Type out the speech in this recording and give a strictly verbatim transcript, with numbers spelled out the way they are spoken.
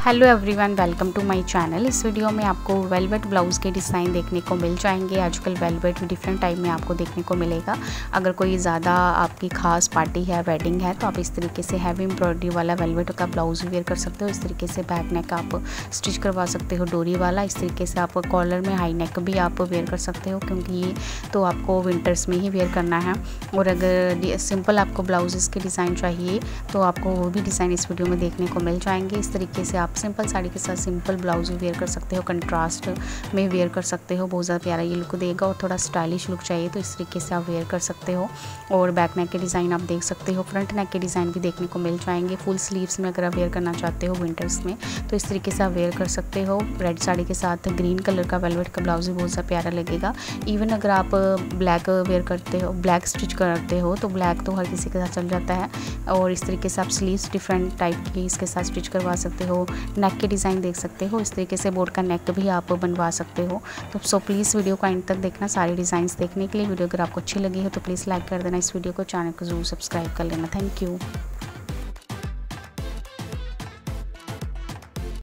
Hello everyone, welcome to my channel. इस video में आपको वेलवेट ब्लाउज़ के डिज़ाइन देखने को मिल जाएंगे। आजकल वेलवेट भी डिफरेंट टाइप में आपको देखने को मिलेगा। अगर कोई ज़्यादा आपकी खास पार्टी है, वेडिंग है, तो आप इस तरीके से हैवी एम्ब्रॉयडरी वाला वेलवेट का ब्लाउज़ वेयर कर सकते हो। इस तरीके से बैक नेक आप स्टिच करवा सकते हो डोरी वाला। इस तरीके से आप कॉलर में हाई नेक भी आप वेयर कर सकते हो, क्योंकि ये तो आपको विंटर्स में ही वेयर करना है। और अगर सिंपल आपको ब्लाउजेस के डिज़ाइन चाहिए तो आपको वो भी डिज़ाइन इस वीडियो में देखने को मिल जाएंगे। इस तरीके से आप सिंपल साड़ी के साथ सिंपल ब्लाउज भी वेयर कर सकते हो, कंट्रास्ट में वेयर कर सकते हो। बहुत ज़्यादा प्यारा ये लुक देगा। और थोड़ा स्टाइलिश लुक चाहिए तो इस तरीके से आप वेयर कर सकते हो। और बैक नेक के डिज़ाइन आप देख सकते हो, फ्रंट नेक के डिज़ाइन भी देखने को मिल जाएंगे। फुल स्लीव्स में अगर आप वेयर करना चाहते हो विंटर्स में तो इस तरीके से आप वेयर कर सकते हो। रेड साड़ी के साथ ग्रीन कलर का वेलवेट का ब्लाउज भी बहुत ज़्यादा प्यारा लगेगा। इवन अगर आप ब्लैक वेयर करते हो, ब्लैक स्टिच करते हो तो ब्लैक तो हर किसी के साथ चल जाता है। और इस तरीके से आप स्लीव्स डिफरेंट टाइप की इसके साथ स्टिच करवा सकते हो। नेक के डिज़ाइन देख सकते हो। इस तरीके से बोर्ड का नेक भी आप बनवा सकते हो। तो सो प्लीज़ वीडियो को एंड तक देखना सारे डिज़ाइंस देखने के लिए। वीडियो अगर आपको अच्छी लगी हो तो प्लीज़ लाइक कर देना इस वीडियो को, चैनल को जरूर सब्सक्राइब कर लेना। Thank you.